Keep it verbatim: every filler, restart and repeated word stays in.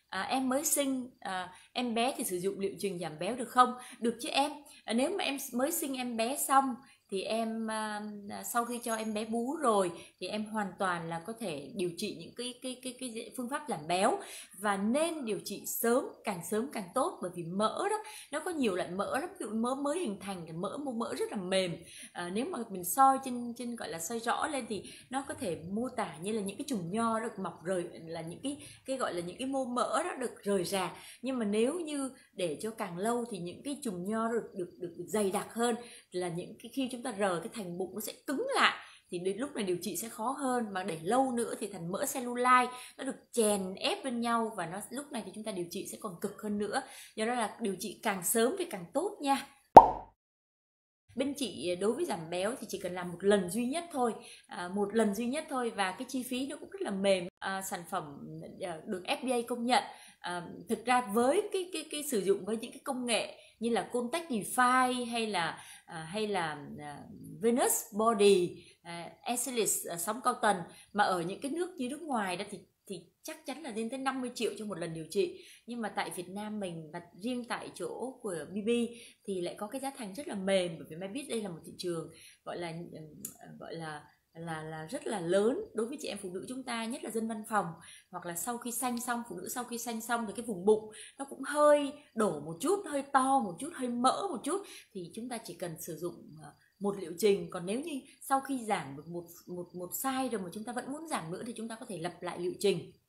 à, em mới sinh, à, em bé thì sử dụng liệu trình giảm béo được không? Được chứ em. À, nếu mà em mới sinh em bé xong thì em à, sau khi cho em bé bú rồi thì em hoàn toàn là có thể điều trị những cái cái cái cái phương pháp giảm béo, và nên điều trị sớm, càng sớm càng tốt, bởi vì mỡ đó nó có nhiều loại mỡ lắm. Ví dụ mỡ mới hình thành thì mỡ mô mỡ rất là mềm, à, nếu mà mình soi trên trên gọi là soi rõ lên thì nó có thể mô tả như là những cái chùm nho được mọc rời, là những cái cái gọi là những cái mô mỡ đó được rời rạc. Nhưng mà nếu như để cho càng lâu thì những cái chùm nho được được được, được dày đặc hơn, là những cái khi chúng ta rờ cái thành bụng nó sẽ cứng lại, thì đến lúc này điều trị sẽ khó hơn. Mà để lâu nữa thì thành mỡ cellulite nó được chèn ép bên nhau, và nó lúc này thì chúng ta điều trị sẽ còn cực hơn nữa. Do đó là điều trị càng sớm thì càng tốt nha. Bên chị đối với giảm béo thì chỉ cần làm một lần duy nhất thôi, à, một lần duy nhất thôi, và cái chi phí nó cũng rất là mềm. À, sản phẩm được ép đê a công nhận. À, thực ra với cái cái cái sử dụng với những cái công nghệ như là Contact Defy hay là à, hay là à, Venus Body, à, Eclipse à, sóng cao tần, mà ở những cái nước như nước ngoài đó thì thì chắc chắn là lên tới năm mươi triệu cho một lần điều trị. Nhưng mà tại Việt Nam mình, và riêng tại chỗ của bê bê thì lại có cái giá thành rất là mềm, bởi vì Mai biết đây là một thị trường gọi là gọi là là là rất là lớn đối với chị em phụ nữ chúng ta, nhất là dân văn phòng, hoặc là sau khi sanh xong, phụ nữ sau khi sanh xong thì cái vùng bụng nó cũng hơi đổ một chút, hơi to một chút, hơi mỡ một chút, thì chúng ta chỉ cần sử dụng một liệu trình. Còn nếu như sau khi giảm được một một một size rồi mà chúng ta vẫn muốn giảm nữa thì chúng ta có thể lập lại liệu trình.